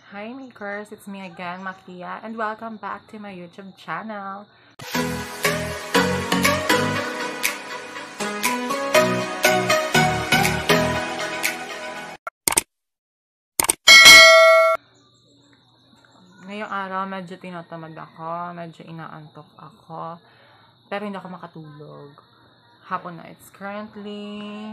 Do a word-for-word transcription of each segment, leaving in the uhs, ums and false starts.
Hi makers, it's me again, Makia, and welcome back to my YouTube channel. Ngayong araw, medyo tinatamad ako, medyo inaantok ako, pero hindi ako makatulog. Hapon na, it's currently...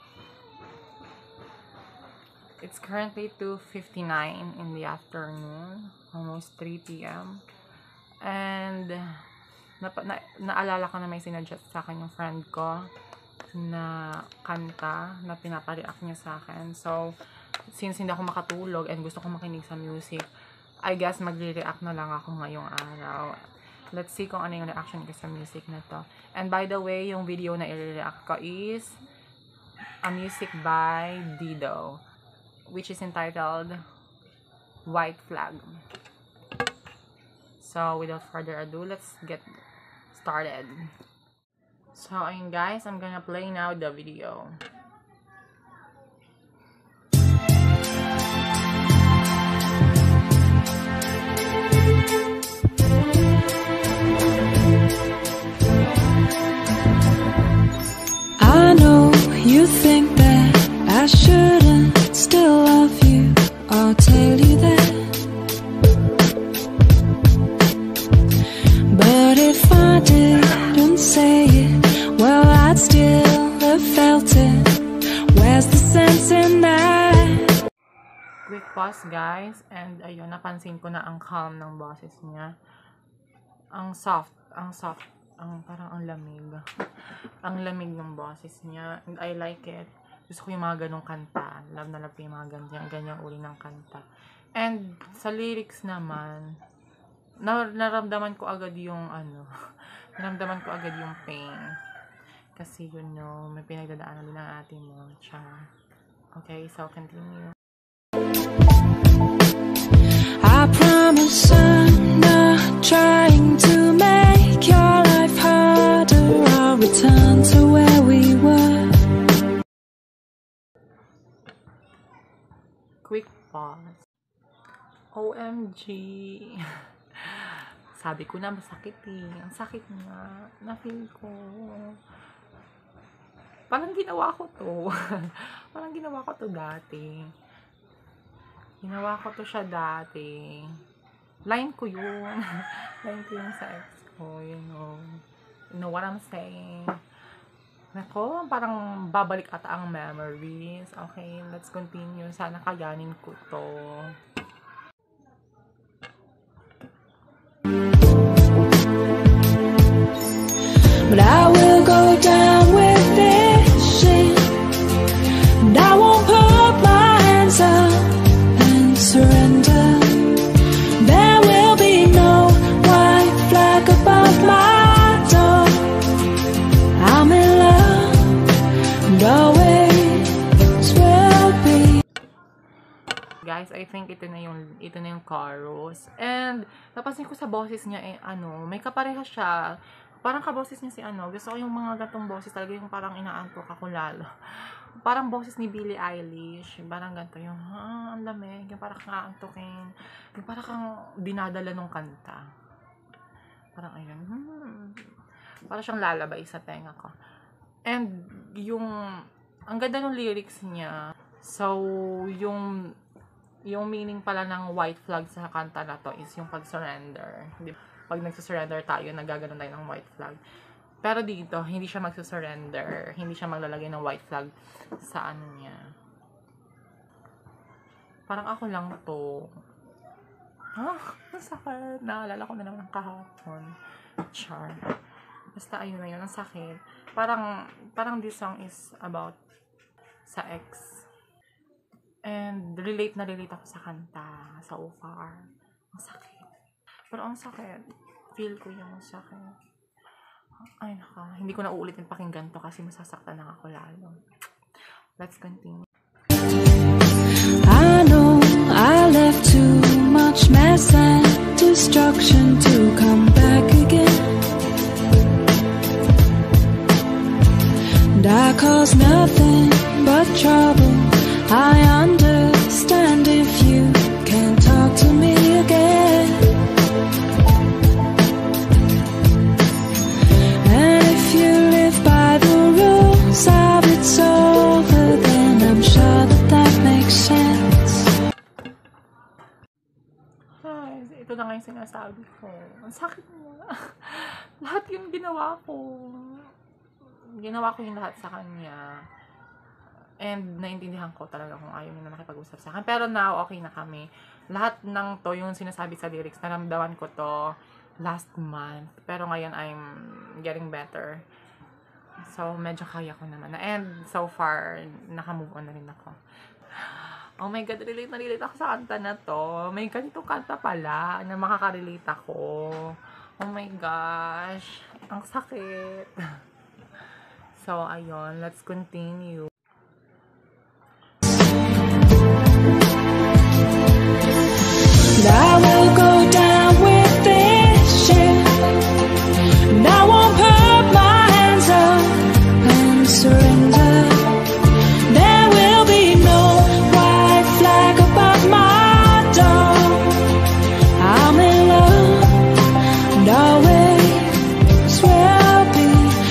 It's currently two fifty-nine in the afternoon, almost three p m And na, na, naalala ko na may sinuggest sa akin yung friend ko na kanta na pinapareact niya sa akin. So, since hindi ako makatulog and gusto ko makinig sa music, I guess magre-react na lang ako ngayong araw. Let's see kung ano yung reaction ko sa music na to. And by the way, yung video na i-react ko is a music by Dido, which is entitled White Flag. So, without further ado, let's get started. So, ayun guys, I'm gonna play now the video. I know you think that I shouldn't still love you, I'll tell you that. But if I didn't say it, well, I'd still have felt it. Where's the sense in that? Quick pause guys, and ayun, napansin ko na ang calm ng boses niya. Ang soft, ang soft, ang parang ang lamig. Ang lamig ng boses niya, and I like it. Gusto ko yung mga ganong kanta. Love na love ko yung mga ganyang, ganyang uri ng kanta. And sa lyrics naman, nar naramdaman ko agad yung ano, naramdaman ko agad yung pain. Kasi you know, may pinagdadaanan din ang ating mo. Char. Okay, so continue. I promise I'm not trying to make your life harder. I'll return to where we were. Quick pause. O M G. Sabi ko na masakit eh. Ang sakit nga. Na-feel ko. Parang ginawa ko to. Parang ginawa ko to dati. Ginawa ko to siya dati. Line ko yun. Line ko yun sa ex ko. You know. You know what I'm saying? Nako, parang babalik ata ang memories. Okay, let's continue. Sana kayanin ko to. But I will go down with this shit, and I won't put my hands up and surrender. There will be no white flag above my door. I'm in love, and always will be. Guys, I think ito na yung ito na yung chorus. And napansin ko sa boses niya eh ano, may kapareha siya. Parang kaboses niya si ano. Gusto ko yung mga gatong boses talaga, yung parang inaantok ako lalo. Parang boses ni Billie Eilish. Parang ganito yung, ah, ang lamig. Yung parang kaantokin. Yung parang kang dinadala ng kanta. Parang ayun. Hmm. Parang siyang lalabay sa tenga ko. And yung, ang ganda ng lyrics niya. So, yung, yung meaning pala ng white flag sa kanta na to is yung pag-surrender. Diba? Pag nagsusurrender tayo, nagaganon tayo ng white flag. Pero dito, hindi siya magsusurrender. Hindi siya maglalagay ng white flag sa ano niya. Parang ako lang to. Ah, masakit. Naalala ko na naman ng kahapon. Char. Basta ayun na yun, ang sakit. Parang, parang this song is about sa ex. And relate na relate ako sa kanta, sa O F A R. Ang sakit. Pero ang sakit. Feel ko yung sakit. Ay naka, hindi ko na uulitin pakinggan to kasi masasaktan na ako lalo. Let's continue. I know I left too much mess and destruction to come back again. And I caused nothing but trouble. I understand if you can't talk ko na ngayon sinasabi ko. Ang sakit niya. Lahat yung ginawa ko. Ginawa ko yung lahat sa kanya. And naintindihan ko talaga kung ayaw niya na nakipag-usap sa akin. Pero now, okay na kami. Lahat ng to, yung sinasabi sa lyrics, naramdaman ko to last month. Pero ngayon, I'm getting better. So, medyo kaya ko naman. And so far, nakamove on na rin ako. Oh my God, relate na relate ako sa kanta na to. May ganito kanta pala na makaka-relate ako. Oh my gosh. Ang sakit. So, ayun. Let's continue. I will go down with this ship, and I won't put my hands up and surrender. There will be no white flag above my door. I'm in love, and always will be.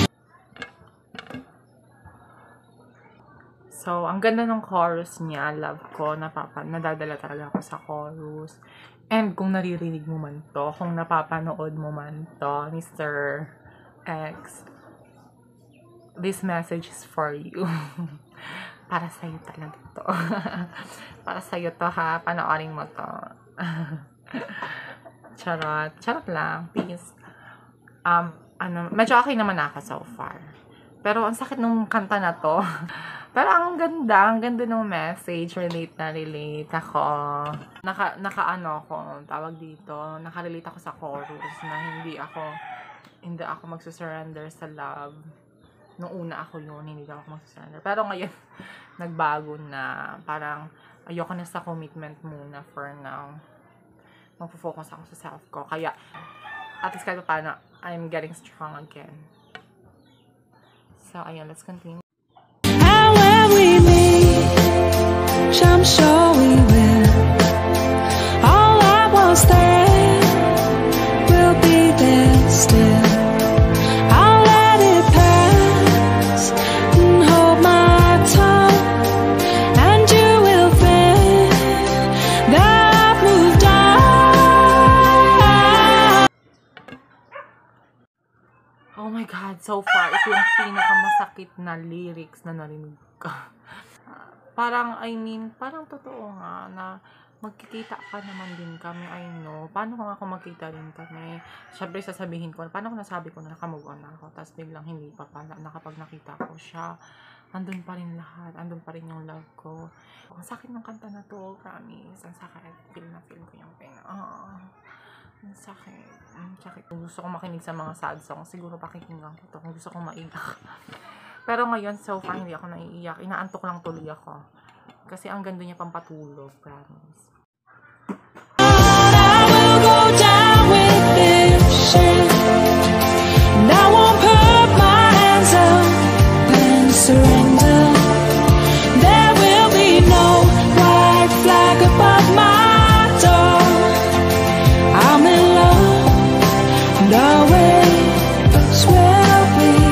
So, ang ganda ng chorus niya. Love ko. Napapa nadadala talaga ako sa chorus. And kung naririnig mo man to, kung napapanood mo man to, Mister X, this message is for you. Para sa'yo talaga to. Para sa'yo to, ha. Panoorin mo to. Charot. Charot lang. Please. Um, ano, medyo okay naman ako so far. Pero ang sakit nung kanta na to. Pero ang ganda, ang ganda ng message, relate na relate ako. Naka, naka ano ako, tawag dito, nakarelate ako sa chorus na hindi ako, hindi ako magsusurrender sa love. Nung una ako yun, hindi ako magsusurrender. Pero ngayon, nagbago na, parang ayoko na sa commitment muna for now. Magpo-focus ako sa self ko. Kaya, at least kahit paano, I'm getting strong again. So, ayan, let's continue. I'm sure we will. All I was there will be there still. I'll let it pass and hold my tongue, and you will feel that I've moved on. Oh my God, so far, ito yung pinakamasakit na lyrics na narinig ko. Parang, I mean, parang totoo nga na magkikita pa naman din kami, I know. Paano kung ako magkita rin kami? Siyempre, sasabihin ko, paano kung nasabi ko na nakamove on na ako, tapos biglang hindi pa pala, nakapag nakita ko siya, andun pa rin lahat, andun pa rin yung love ko. Ang sakit ng kanta na to, promise. Ang sakit, feel na feel ko yung pain. Ah, ang sakit. Ang sakit. Kung gusto kong makinig sa mga sad songs, siguro pakikinggan ko to. Kung gusto kong maiyak. Pero ngayon, so far, hindi ako naiiyak. Inaantok lang tuloy ako. Kasi ang ganda niya pampatulog, promise. I will go down with this ship, and I won't put my hands up and surrender. There will be no white flag above my door. I'm in love, and always will be.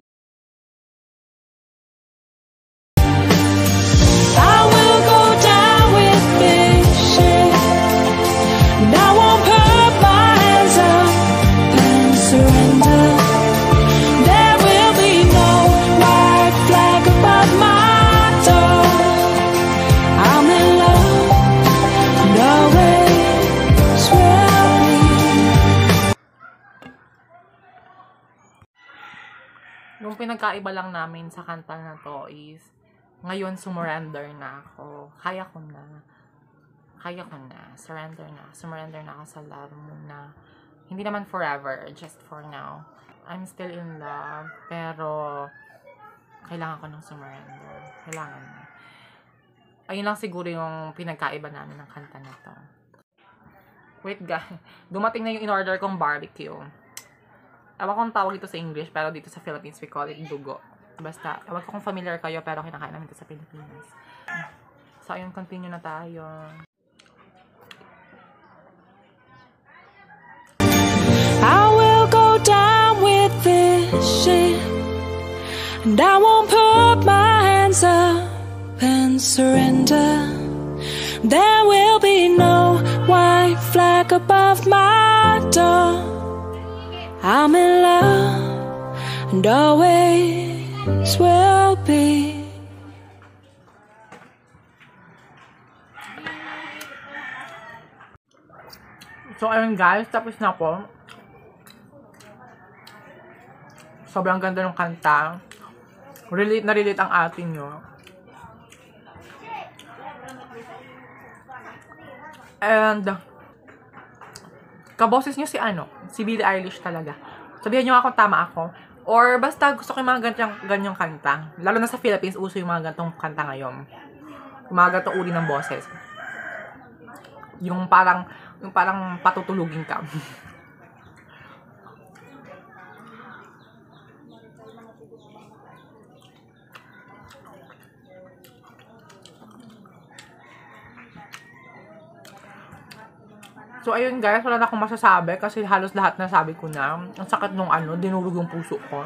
Yung pinagkaiba lang namin sa kanta na to is, ngayon sumurrender na ako. Kaya ko na. Kaya ko na. Surrender na. Sumurrender na ako sa love muna. Hindi naman forever. Just for now. I'm still in love. Pero, kailangan ko ng sumurrender. Kailangan na. Ayun lang siguro yung pinagkaiba namin ng kanta na to. Wait guys. Dumating na yung in-order kong barbecue. Ewan kung tawag ito sa English, pero dito sa Philippines, we call it dugo. Basta, ewan ko kung familiar kayo, pero kinakain namin ito sa Pilipinas. So, ayun, continue na tayo. I will go down with this ship, and I won't put my hands up and surrender. There will be no white flag like above my door. I'm in love and always will be. So, ayun guys, tapos na po. Sobrang ganda ng kanta. Relate na relate ang atin nyo. And, kaboses nyo si ano, si Billie Eilish talaga. Sabihan nyo ako tama ako. Or basta gusto ko yung mga ganyang, ganyang kanta. Lalo na sa Philippines, uso yung mga gantong kanta ngayon. Yung mga gantong uri ng boses. Yung parang, yung parang patutulugin ka. So, ayun guys, wala na akong masasabi kasi halos lahat na sabi ko na. Ang sakit nung ano, dinurog yung puso ko.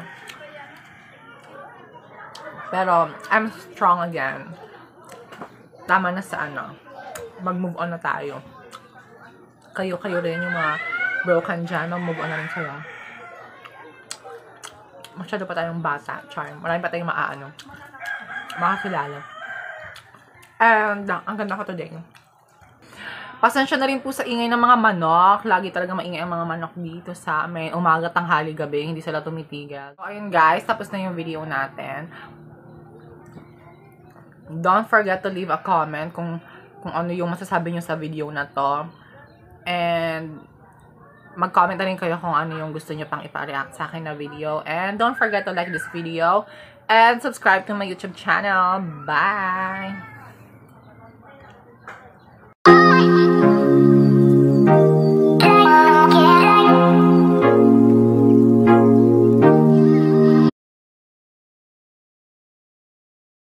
Pero, I'm strong again. Tama na sa ano. Mag-move on na tayo. Kayo, kayo rin yung mga broken dyan. Mag-move on na rin kayo. Masyado pa tayong bata. Charm. Marami pa tayong maaano. Makakilala. And, ang ganda ko today. Pasensya na rin po sa ingay ng mga manok. Lagi talaga maingay ang mga manok dito sa may umaga, tanghali, gabi. Hindi sila tumitigil. So, ayun guys. Tapos na yung video natin. Don't forget to leave a comment kung, kung ano yung masasabi nyo sa video na to. And, mag-comment na rin kayo kung ano yung gusto nyo pang ipa-react sa akin na video. And, don't forget to like this video. And, subscribe to my YouTube channel. Bye!